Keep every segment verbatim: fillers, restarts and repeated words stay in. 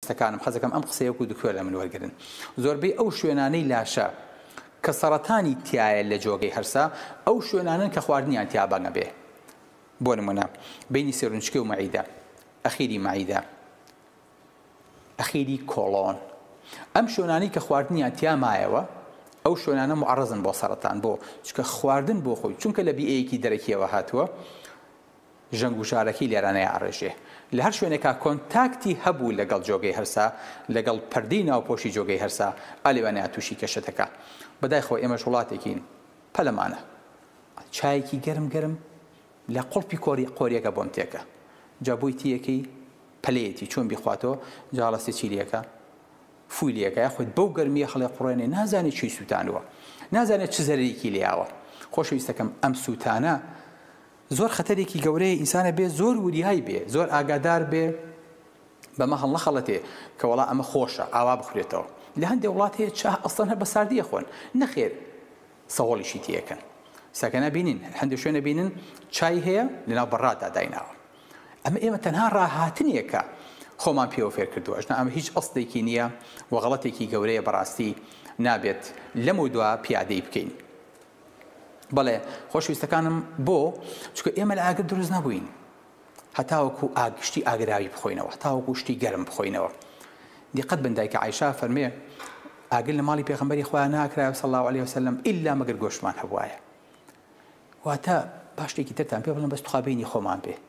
ستەکانم حەزەکەم ئەم قسەیەک و دوکوێر لە من وەرگرن زۆربەی ئەو شوێنانەی لاشە کە سەرەتانی تایە لە جۆگەی هەرسا ئەو شوێنانن کە خواردنیان تیا بەنگە بێ بۆ نمونە بینی سێرونچکە و مەعیدە ئەخیری مەعیدە ئەخیری کۆڵۆن ئەم شوێنانی کە خواردنیان تیا مایەوە ئەو شوێنانە معڕەزن بۆ سەرەتان بۆ چکە خواردن بۆ خۆی چونکە لە بیئەیەکی دەرەکیەوە هاتووە ژەنگ و ژارەکەی لێرانەیە ئاڕێژێ لە هەر شوێنێکا کۆنتاکتی هەبوو لەگەڵ جۆگەی هەرسا لەگەڵ پەردەی ناوپۆشی جۆگەی هەرسا ئالێوانەیە تووشی کەشەتەکە بەدایخەوە ئێمەش وڵاتێکین پەلەمانە چایەکی گەرم گەرم لە قوڵپی قۆریەکە بۆم تێکە جا بووی تیەکەی پەلەیەتی چۆن بیخواتەوە جاڵەسێ چیلیەکە فویلیەکە یاخود بەو گەرمیە خەڵێ قوڕێنێ نازانێت چی سووتانوە نازانێت چ زەرێکی لێیاوە خۆشەویستەکەم ئەم سووتانە زۆر خەتەرێکی گەورەیە ئینسانە بێ زۆر وریای بێ زۆر ئاگادار بێ بەمە هەڵ نەخەڵەتێ کە وەڵا ئەمە خۆشە ئاوا بخورێتەوە لە هەندێک وڵات هەیە چا ئەسڵەن هەر بە ساردیە خۆن نەخێر سەوڵیشی تیەکەن ساکەنا بینین هەندێک شوێنە بینن چای هەیە لەناو بەڕادا دایناوە ئەمە ئێمە تەنها ڕاهاتنیەکە خۆمان پێوە فێر کردووە ئەژنا ئەمە هیچ ئەسڵێکی نییە و غەڵەتێکی گەورەیە بەڕاستی نابێت لەم و دوا پیادەی بکەین بەڵێ خۆشەویستەکانم بۆ چکە ئێمە لە ئاگر دروست نەبووین هەتاوەکو ئاگشتی ئاگراوی بخۆینەوە هەتاوەکو شتی گەرم بخۆینەوە دیقەت بن دایکە عایشا فەرمێ ئاگر لە ماڵی پێغەمبەری خۆیان ناکرایە صلی الله علیه وسلم ئیلا مەگەر گۆشتمان هەبوایە واتە پاشتێکی ترتان پێ بڵێن بەس توخابینی خۆمان بێ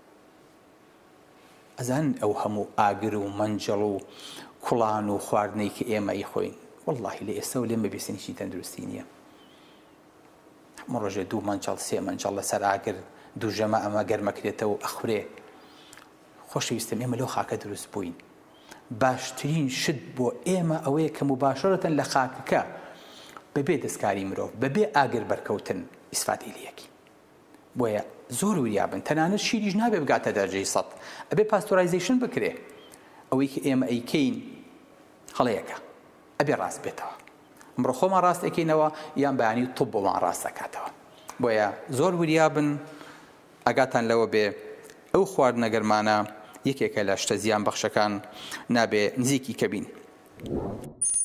ئەزان ئەو هەموو ئاگر و مەنجەڵ و کوڵان و خواردنەی کە ئێمە ئیخۆین وەڵڵاهی لە ئێستا و لێمە بێسێنیشی تەندروستی نییە هەموو ڕۆژێ دوو مەنجەڵ سێ مەنجەڵ لەسەر ئاگر دوو ژەمە ئەمە گەرمەکرێتەوە ئەخورێ خۆشەویستم ئێمە لەو خاکە دروست بووین باشترین شت بۆ ئێمە ئەوەیە کە مباشەرەتەن لە خاکەکە بەبێ دەستکاری مرۆڤ بەبێ ئاگر بەرکەوتن ئیسفادەی لەیەکی بۆیە زۆر وریابن تەنانەت شیریش نابێ بگاتە دەرەجەی سەد ئەبێ پاستۆرایزیشن بکرێ ئەوەی کە ئێمە ئەیکەین هەڵەیەکە ئەبێ ڕاست بێتەوە ئەمڕۆ خۆمان ڕاست ئەکەینەوە یان بەیانی توپ بۆمان ڕاست دەکاتەوە بۆیە زۆر وریابن ئاگاتان لەوە بێ ئەو خواردنە گەرمانە یەکێکە لە شتە زیان بەخشەکان نابێ نزیکی کەبین